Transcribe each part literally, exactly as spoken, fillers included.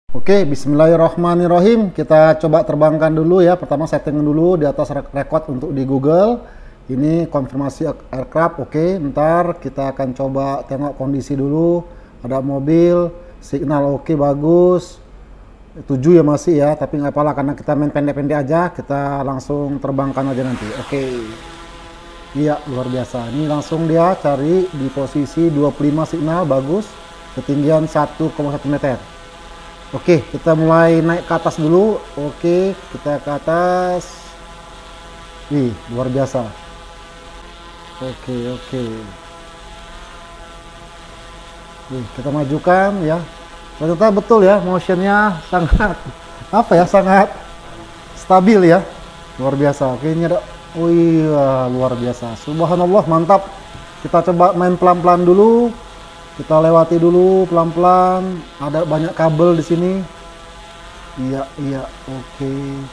Oke, bismillahirrahmanirrahim. Kita coba terbangkan dulu ya. Pertama setting dulu di atas record untuk di Google. Ini konfirmasi aircraft. Oke, ntar kita akan coba tengok kondisi dulu. Ada mobil, signal oke, bagus. tujuh ya masih ya, tapi nggak apa-apa karena kita main pendek-pendek aja. Kita langsung terbangkan aja nanti. Oke. Iya, luar biasa. Ini langsung dia cari di posisi dua puluh lima signal, bagus. Ketinggian satu koma satu meter. Oke, kita mulai naik ke atas dulu. Oke, kita ke atas. Wih, luar biasa. Oke, oke. Wih, kita majukan ya. Ternyata betul ya, motionnya sangat apa ya, sangat stabil ya. Luar biasa. Oke, ini ada. Oh iya, luar biasa. Subhanallah, mantap. Kita coba main pelan-pelan dulu. Kita lewati dulu pelan-pelan. Ada banyak kabel di sini. Iya, iya, oke.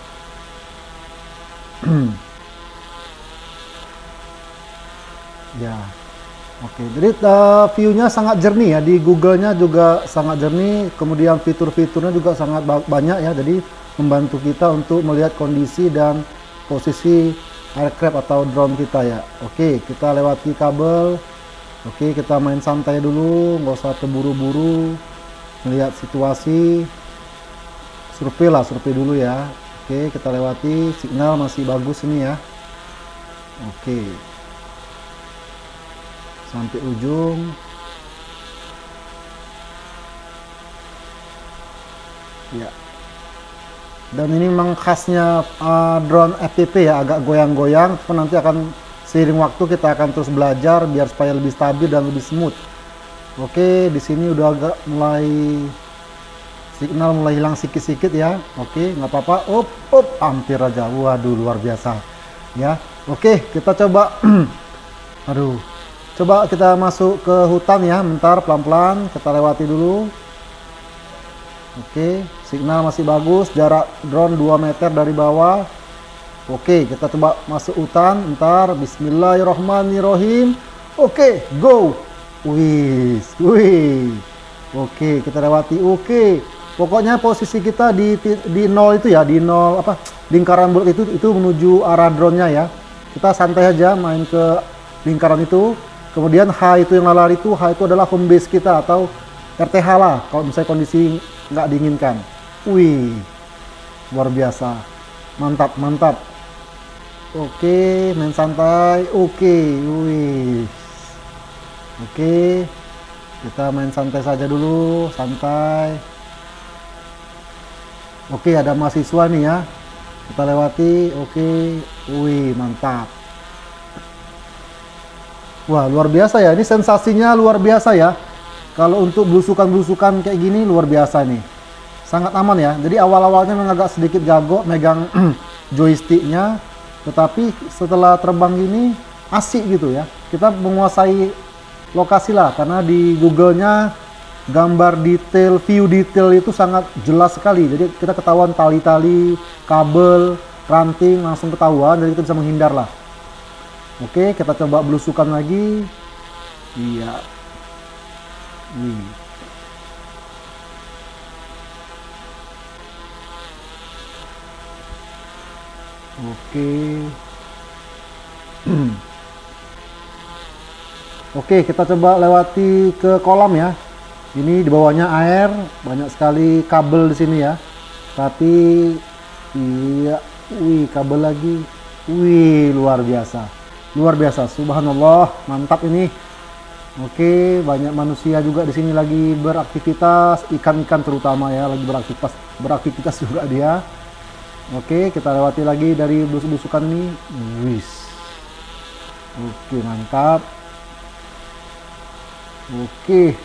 Ya, oke. Jadi uh, view-nya sangat jernih ya. Di Google-nya juga sangat jernih. Kemudian fitur-fiturnya juga sangat banyak ya. Jadi membantu kita untuk melihat kondisi dan posisi aircraft atau drone kita ya. Oke, kita lewati kabel. Oke, kita main santai dulu, nggak usah terburu-buru, melihat situasi, survei lah, survei dulu ya. Oke, kita lewati, signal masih bagus ini ya. Oke, sampai ujung. Ya, dan ini memang khasnya uh, drone F P V ya, agak goyang-goyang, nanti akan seiring waktu kita akan terus belajar biar supaya lebih stabil dan lebih smooth. Oke, di sini udah agak mulai signal mulai hilang sikit-sikit ya. Oke, nggak apa-apa. Up, up, hampir aja. Waduh, luar biasa. Ya, oke, kita coba. Aduh, coba kita masuk ke hutan ya. Bentar, pelan-pelan kita lewati dulu. Oke, signal masih bagus. Jarak drone dua meter dari bawah. Oke, kita coba masuk hutan. Ntar, bismillahirrahmanirrahim. Oke, go. Wih, wih. Oke, kita lewati. Oke, pokoknya posisi kita di di nol itu ya, di nol apa? Lingkaran bulat itu itu menuju arah drone-nya ya. Kita santai aja main ke lingkaran itu. Kemudian H itu yang lari itu, H itu adalah home base kita atau R T H lah. Kalau misalnya kondisi nggak diinginkan. Wih, luar biasa. Mantap, mantap. Oke, main santai. Oke, wih. Oke, kita main santai saja dulu, santai. Oke, ada mahasiswa nih ya. Kita lewati. Oke, wih, mantap. Wah, luar biasa ya. Ini sensasinya luar biasa ya. Kalau untuk belusukan-belusukan kayak gini luar biasa nih. Sangat aman ya. Jadi awal-awalnya memang agak sedikit gago megang joysticknya. Tetapi setelah terbang ini asik gitu ya. Kita menguasai lokasi lah. Karena di Google-nya gambar detail, view detail itu sangat jelas sekali. Jadi kita ketahuan tali-tali, kabel, ranting langsung ketahuan. Jadi kita bisa menghindar lah. Oke, kita coba belusukan lagi. Iya. Wih. Oke. Oke, kita coba lewati ke kolam ya. Ini di bawahnya air, banyak sekali kabel di sini ya. Tapi iya, wih, kabel lagi. Wih, luar biasa. Luar biasa, subhanallah, mantap ini. Oke, banyak manusia juga di sini lagi beraktivitas, ikan-ikan terutama ya, lagi beraktivitas beraktivitas juga dia. Oke, kita lewati lagi dari busuk-busukan ini. Wis. Oke, mantap. Oke.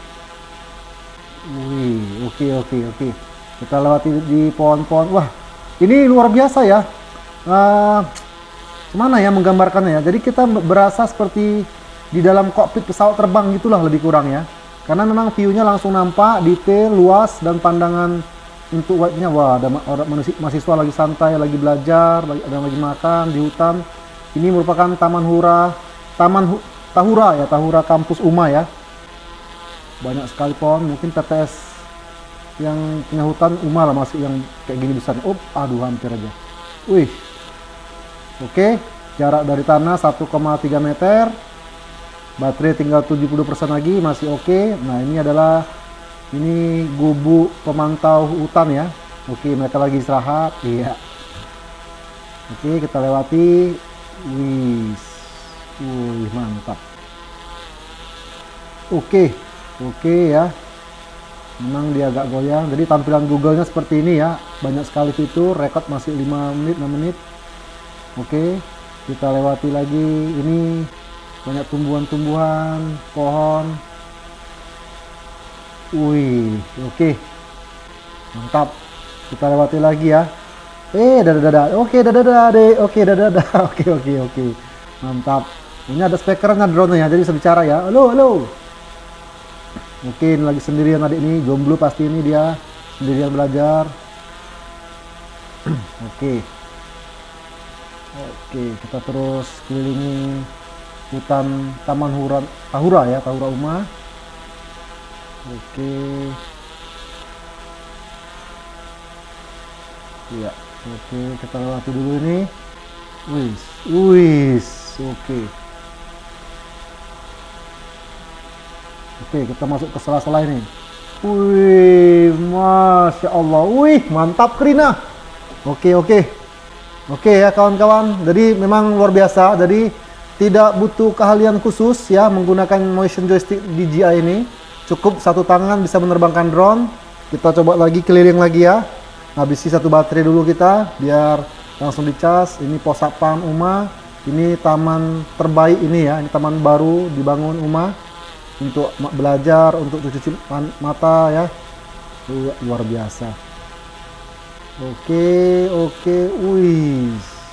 Wih, oke, oke, oke. Kita lewati di pohon-pohon. Wah, ini luar biasa ya. Uh, Gimana ya menggambarkannya ya. Jadi kita berasa seperti di dalam kokpit pesawat terbang gitulah lebih kurang ya. Karena memang view-nya langsung nampak, detail, luas, dan pandangan untuk white-nya. Wah, ada orang mahasiswa lagi santai, lagi belajar, lagi, ada yang lagi makan di hutan. Ini merupakan Taman Hura, Taman Hu, Tahura ya, Tahura Kampus U M A ya. Banyak sekali pohon, mungkin T T S yang punya hutan Uma lah masuk yang kayak gini besar. Oh, aduh hampir aja. Wih. Oke, jarak dari tanah satu koma tiga meter. Baterai tinggal tujuh puluh persen lagi, masih oke. Nah, ini adalah ini gubuk pemantau hutan ya. Oke, mereka lagi istirahat. Iya. Oke, kita lewati. Wih. Wih, mantap. Oke. Oke ya. Memang dia agak goyang, jadi tampilan Google-nya seperti ini ya, banyak sekali fitur, rekod masih lima menit, enam menit. Oke, kita lewati lagi, ini banyak tumbuhan-tumbuhan, pohon. Wih, oke, mantap. Kita lewati lagi ya. Eh, dadah dadah, oke dadah dadah deh, oke dadah dadah, oke oke oke, mantap. Ini ada speakernya drone-nya, jadi bisa bicara ya. Halo halo. Mungkin lagi sendirian adik ini, jomblo pasti ini dia, sendirian belajar. Oke. Oke, kita terus kelilingi hutan Taman Hura, Tahura ya, Tahura Uma. Oke. Iya, oke, kita lewati dulu ini. Wis, wis, oke. Oke, kita masuk ke sela-sela ini. Wih, masya Allah, wih, mantap Krina. Oke, oke, oke ya kawan-kawan. Jadi memang luar biasa. Jadi tidak butuh keahlian khusus ya menggunakan motion joystick D J I ini. Cukup satu tangan bisa menerbangkan drone. Kita coba lagi keliling lagi ya. Habisi satu baterai dulu kita, biar langsung dicas. Ini pos satpam Uma. Ini taman terbaik ini ya. Ini taman baru dibangun Uma. Untuk belajar, untuk cuci mata ya, luar biasa. Oke, oke, wih,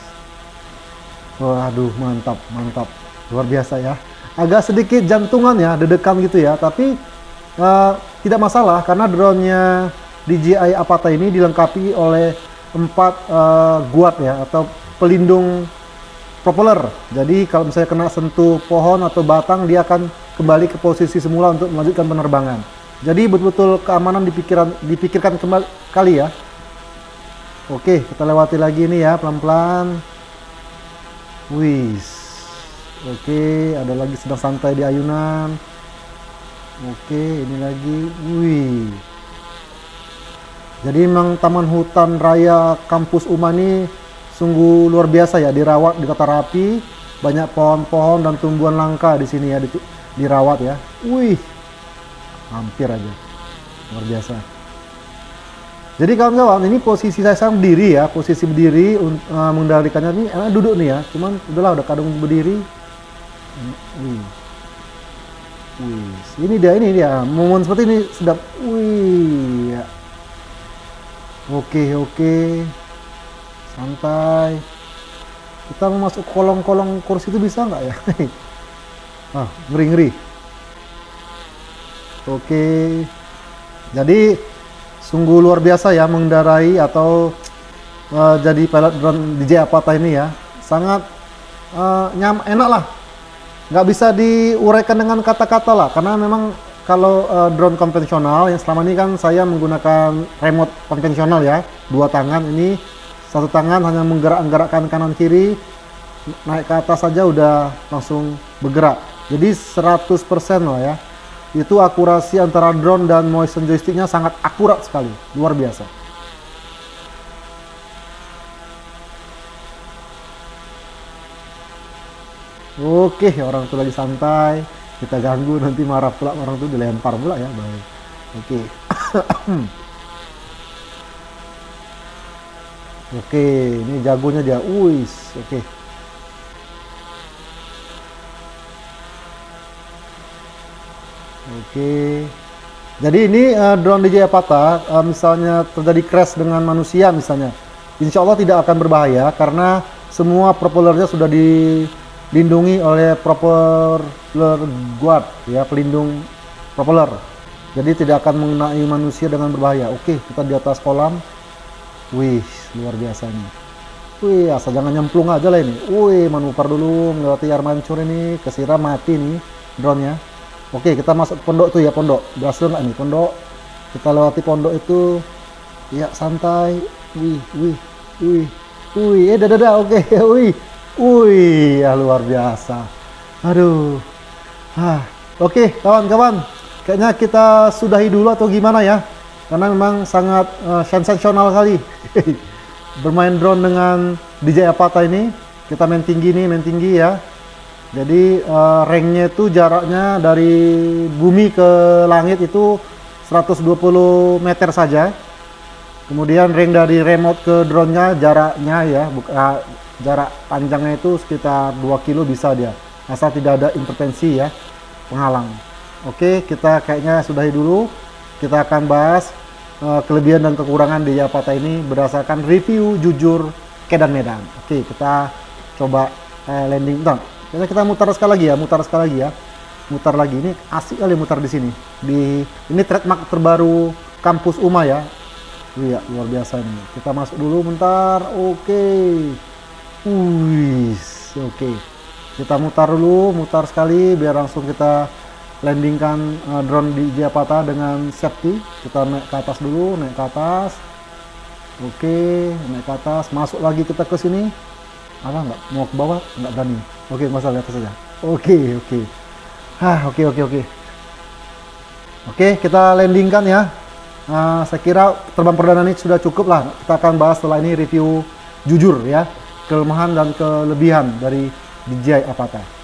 waduh mantap, mantap, luar biasa ya. Agak sedikit jantungan ya, dedekan gitu ya, tapi uh, tidak masalah karena drone-nya D J I Avata ini dilengkapi oleh empat uh, guard ya atau pelindung propeller. Jadi kalau misalnya kena sentuh pohon atau batang, dia akan kembali ke posisi semula untuk melanjutkan penerbangan. Jadi betul-betul keamanan dipikiran, dipikirkan kembali kali ya. Oke, kita lewati lagi ini ya pelan-pelan. Wih, oke, ada lagi sedang santai di ayunan. Oke, ini lagi, wih. Jadi memang Taman Hutan Raya Kampus Uma ini sungguh luar biasa ya, dirawat, ditata rapi, banyak pohon-pohon dan tumbuhan langka di sini ya, dirawat ya. Wih, hampir aja, luar biasa. Jadi kawan-kawan, ini posisi saya sekarang berdiri ya, posisi berdiri uh, mengendalikannya ini enak duduk nih ya, cuman udahlah udah kadung berdiri. Wih, wih, ini dia, ini dia, momen seperti ini sedap. Wih, ya. Oke, oke, santai. Kita mau masuk kolong-kolong kursi itu bisa nggak ya? Ah, ngeri-ngeri. Oke, jadi sungguh luar biasa ya mengendarai atau uh, jadi pilot drone D J I Avata ini ya, sangat uh, nyam, enak lah. Nggak bisa diuraikan dengan kata-kata lah, karena memang kalau uh, drone konvensional yang selama ini kan saya menggunakan remote konvensional ya, dua tangan ini, satu tangan hanya menggerak-gerakkan kanan kiri, naik ke atas saja udah langsung bergerak. Jadi seratus persen lah ya. Itu akurasi antara drone dan motion joysticknya sangat akurat sekali, luar biasa. Oke, orang itu lagi santai, kita ganggu nanti marah pula, orang itu dilempar pula ya. Baik. Oke. Oke, ini jagonya dia. Uis, oke. Oke, jadi ini uh, drone D J I Avata, uh, misalnya terjadi crash dengan manusia misalnya, insya Allah tidak akan berbahaya karena semua propellernya sudah dilindungi oleh propeller guard ya, pelindung propeller. Jadi tidak akan mengenai manusia dengan berbahaya. Oke, kita di atas kolam. Wih, luar biasa nih. Wih, asal jangan nyemplung aja lah ini. Wih, manuver dulu melewati air mancur ini, kesiram mati nih drone-nya. Oke, kita masuk pondok tuh ya, pondok. Berhasil nggak nih pondok? Kita lewati pondok itu, ya santai. Wih, wih, wih, wih, eh dadah, dadah, oke, wih, wih, ya luar biasa. Aduh, ah, oke kawan-kawan, kayaknya kita sudahi dulu atau gimana ya? Karena memang sangat uh, sensasional kali bermain drone dengan D J I Avata ini. Kita main tinggi nih, main tinggi ya. Jadi uh, ranknya itu jaraknya dari bumi ke langit itu seratus dua puluh meter saja. Kemudian range dari remote ke drone-nya jaraknya ya, buka, jarak panjangnya itu sekitar dua kilo bisa dia, asal tidak ada intervensi ya, penghalang. Oke, kita kayaknya sudahi dulu. Kita akan bahas uh, kelebihan dan kekurangan D J I Avata ini berdasarkan review jujur Kedan Medan. Oke, kita coba uh, landing. Bentar, kita, kita mutar sekali lagi ya, mutar sekali lagi ya. Mutar lagi, ini asik kali mutar di sini. Di ini trademark terbaru kampus U M A ya. Iya, luar biasa ini. Kita masuk dulu bentar. Oke. Wih, oke. Kita mutar dulu, mutar sekali biar langsung kita landingkan uh, drone di D J I Avata dengan safety. Kita naik ke atas dulu, naik ke atas. Oke, naik ke atas, masuk lagi kita ke sini. Apa enggak mau ke bawah? Enggak berani. Oke, nggak usah lihat saja. Oke, oke. Hah, oke, oke, oke. Oke, kita landingkan ya. Uh, saya kira terbang perdana ini sudah cukup lah. Kita akan bahas setelah ini review jujur ya, kelemahan dan kelebihan dari D J I Avata.